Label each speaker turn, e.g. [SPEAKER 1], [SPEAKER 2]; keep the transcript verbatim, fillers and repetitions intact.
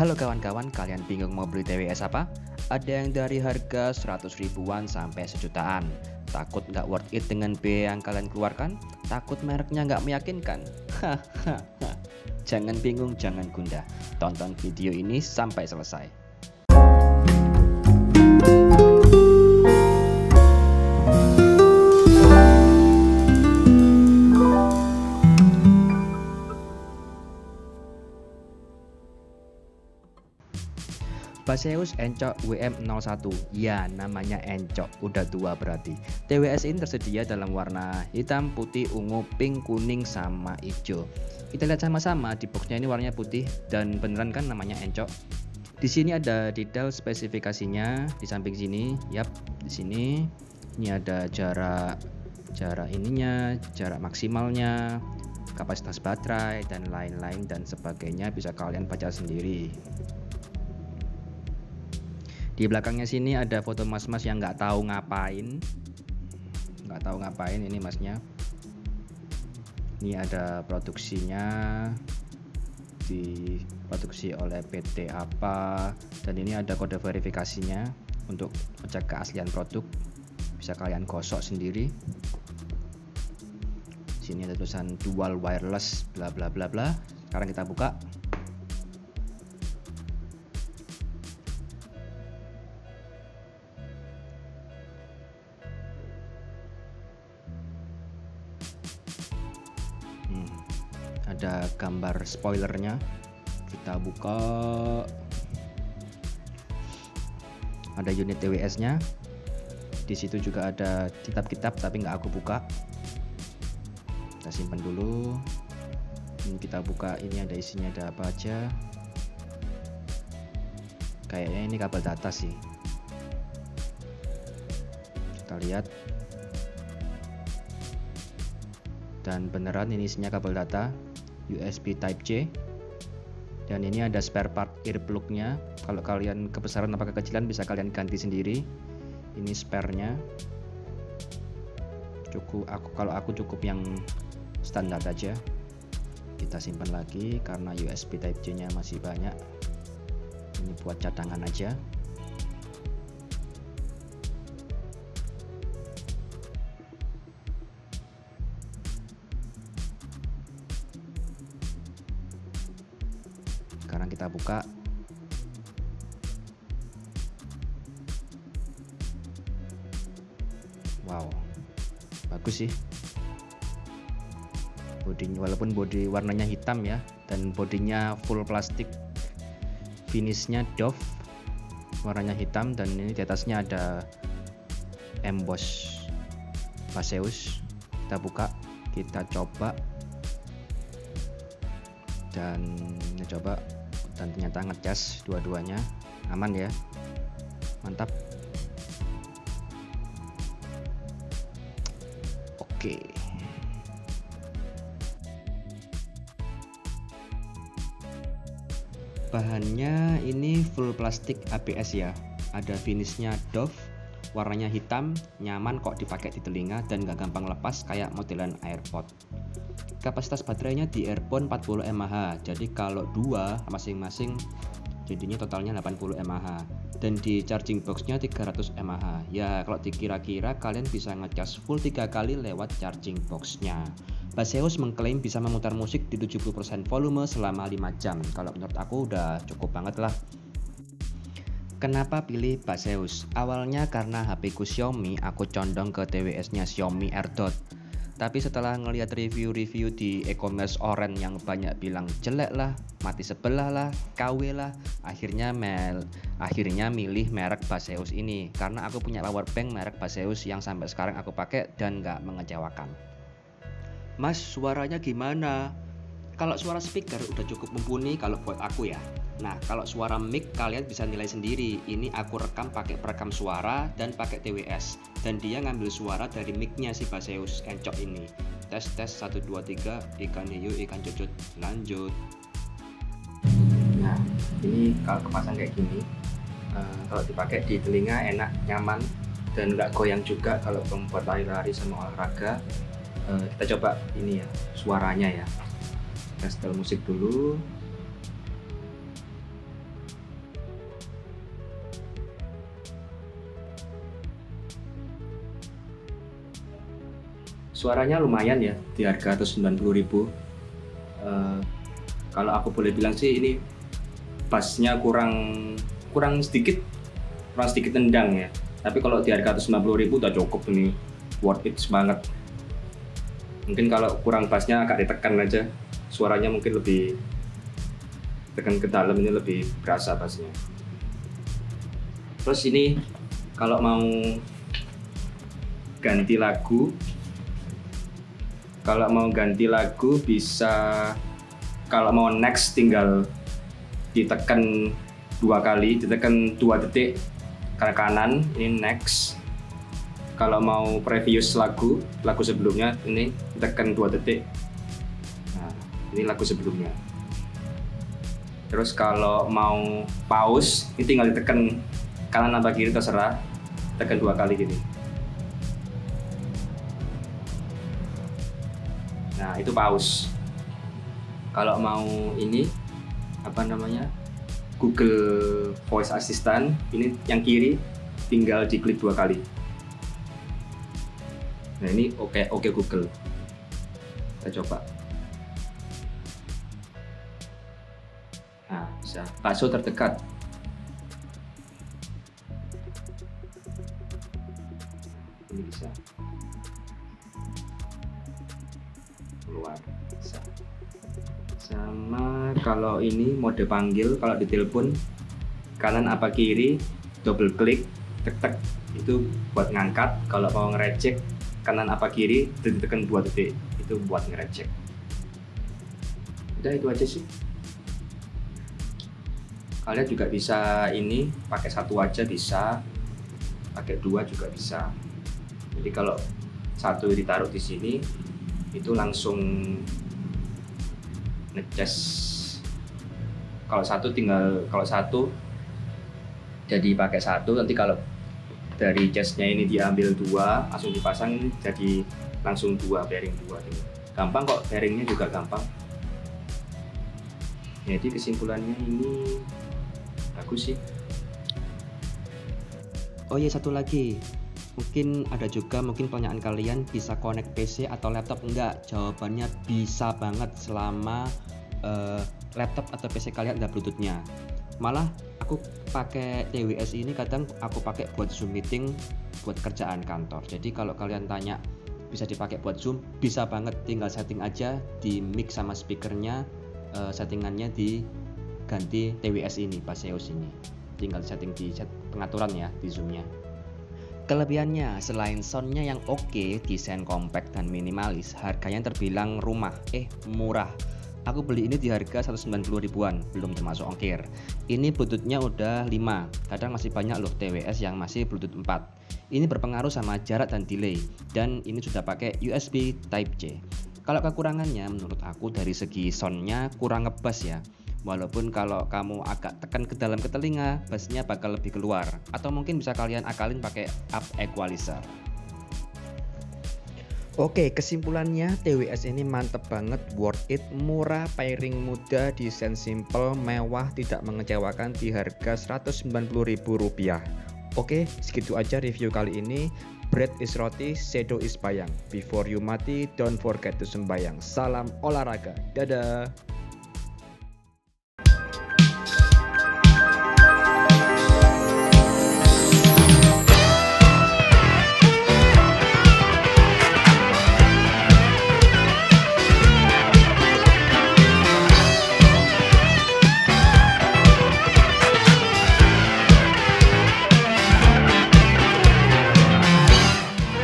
[SPEAKER 1] Halo kawan-kawan, kalian bingung mau beli T W S apa? Ada yang dari harga seratus ribuan sampai sejutaan. Takut nggak worth it dengan biaya yang kalian keluarkan? Takut mereknya nggak meyakinkan? Hahaha. Jangan bingung, jangan gundah. Tonton video ini sampai selesai. Baseus Encok W M nol satu. Ya, namanya Encok, udah tua berarti. T W S ini tersedia dalam warna hitam, putih, ungu, pink, kuning, sama hijau. Kita lihat sama-sama, di boxnya ini warnanya putih dan beneran kan namanya Encok. Di sini ada detail spesifikasinya di samping sini. Yap, di sini ini ada jarak jarak ininya, jarak maksimalnya, kapasitas baterai dan lain-lain dan sebagainya, bisa kalian baca sendiri. Di belakangnya sini ada foto mas-mas yang nggak tahu ngapain, nggak tahu ngapain ini masnya. Ini ada produksinya, diproduksi oleh P T apa, dan ini ada kode verifikasinya untuk ngecek keaslian produk. Bisa kalian gosok sendiri. Sini ada tulisan dual wireless bla bla bla bla. Sekarang kita buka. Hmm, ada gambar spoilernya. Kita buka. Ada unit T W S-nya. Di situ juga ada kitab-kitab tapi nggak aku buka. Kita simpan dulu. Ini kita buka. Ini ada isinya, ada apa aja. Kayaknya ini kabel data sih. Kita lihat. Dan beneran ini isinya kabel data U S B Type C, dan ini ada spare part earplug-nya. Kalau kalian kebesaran atau kekecilan bisa kalian ganti sendiri. Ini spare-nya. Cukup aku kalau aku cukup yang standar aja. Kita simpan lagi karena U S B Type C-nya masih banyak. Ini buat cadangan aja. Sekarang kita buka. Wow, bagus sih. Bodinya, walaupun body warnanya hitam ya, dan bodinya full plastik. Finishnya doff, warnanya hitam, dan ini di atasnya ada emboss Baseus. Kita buka, kita coba, dan ini coba. Dan ternyata ngecas dua-duanya, aman ya, mantap. Oke, bahannya ini full plastik A B S ya, ada finishnya doff, warnanya hitam, nyaman kok dipakai di telinga dan gak gampang lepas kayak modelan AirPod. Kapasitas baterainya di earphone empat puluh mAh, jadi kalau dua masing-masing jadinya totalnya delapan puluh mAh, dan di charging boxnya tiga ratus mAh. Ya kalau dikira-kira kalian bisa ngecas full tiga kali lewat charging boxnya. Baseus mengklaim bisa memutar musik di tujuh puluh persen volume selama lima jam. Kalau menurut aku udah cukup banget lah. Kenapa pilih Baseus? Awalnya karena H P ku Xiaomi, aku condong ke T W S-nya Xiaomi AirDot. Tapi setelah ngelihat review-review di e-commerce Oren yang banyak bilang jelek lah, mati sebelah lah, K W lah, akhirnya mel, akhirnya milih merek Baseus ini karena aku punya power bank merek Baseus yang sampai sekarang aku pakai dan nggak mengecewakan. Mas, suaranya gimana? Kalau suara speaker udah cukup mumpuni kalau buat aku ya. Nah, kalau suara mic kalian bisa nilai sendiri. Ini aku rekam pakai perekam suara dan pakai T W S. Dan dia ngambil suara dari mic-nya si Baseus Encok ini. Tes tes satu dua tiga, ikan hiu, ikan cucut. Lanjut. Nah, ini kalau kepasang kayak gini, uh, kalau dipakai di telinga enak, nyaman, dan nggak goyang juga kalau membuat lari-lari sama olahraga. Uh, kita coba ini ya, suaranya ya. Kita setel musik dulu. Suaranya lumayan ya di harga seratus sembilan puluh ribu. Uh, kalau aku boleh bilang sih ini bassnya kurang kurang sedikit kurang sedikit tendang ya. Tapi kalau di harga seratus sembilan puluh ribu udah cukup, ini worth it banget. Mungkin kalau kurang bassnya agak ditekan aja, suaranya mungkin lebih tekan ke dalam, ini lebih berasa bassnya. Terus ini kalau mau ganti lagu, kalau mau ganti lagu bisa, kalau mau next tinggal ditekan dua kali, ditekan dua detik ke kanan, ini next. Kalau mau previous lagu, lagu sebelumnya, ini ditekan dua detik. Nah, ini lagu sebelumnya. Terus kalau mau pause, ini tinggal ditekan kanan atau kiri terserah, tekan dua kali gini. Nah, itu pause. Kalau mau ini apa namanya, Google Voice Assistant, ini yang kiri tinggal diklik dua kali. Nah, ini oke okay, oke okay Google. Kita coba. Nah, bisa. Bakso terdekat. Ini bisa. Keluar. Bisa. Sama kalau ini mode panggil, kalau ditelepon kanan apa kiri, double klik, tek tek, itu buat ngangkat. Kalau mau ngerecek kanan apa kiri, ditekan dua detik, itu buat ngerecek. Udah, itu aja sih. Kalian juga bisa ini pakai satu aja bisa, pakai dua juga bisa. Jadi kalau satu ditaruh di sini, itu langsung ngecas. Kalau satu tinggal, kalau satu jadi pakai satu, nanti kalau dari chestnya ini diambil dua, langsung dipasang, ini jadi langsung dua, bearing dua. Gampang kok, bearingnya juga gampang. Jadi kesimpulannya ini bagus sih. Oh iya, satu lagi, mungkin ada juga mungkin pertanyaan kalian, bisa connect P C atau laptop enggak? Jawabannya bisa banget selama uh, laptop atau P C kalian ada Bluetooth-nya. Malah aku pakai T W S ini kadang aku pakai buat Zoom meeting, buat kerjaan kantor. Jadi kalau kalian tanya bisa dipakai buat Zoom, bisa banget, tinggal setting aja di mic sama speakernya, uh, settingannya diganti T W S ini, Paseos ini. Tinggal setting di set pengaturan ya di Zoom-nya. Kelebihannya, selain soundnya yang oke, desain compact dan minimalis, harganya terbilang rumah, eh murah. Aku beli ini di harga seratus sembilan puluh ribuan, belum termasuk ongkir. Ini Bluetooth-nya udah lima, kadang masih banyak loh T W S yang masih Bluetooth empat. Ini berpengaruh sama jarak dan delay, dan ini sudah pakai U S B Type C. Kalau kekurangannya menurut aku dari segi soundnya kurang ngebass ya. Walaupun kalau kamu agak tekan ke dalam ke telinga, bassnya bakal lebih keluar. Atau mungkin bisa kalian akalin pakai up equalizer. Oke, kesimpulannya T W S ini mantep banget, worth it, murah, pairing mudah, desain simple, mewah, tidak mengecewakan di harga seratus sembilan puluh ribu rupiah. Oke, segitu aja review kali ini. Bread is roti, shadow is bayang. Before you mati, don't forget to sembayang. Salam olahraga. Dadah.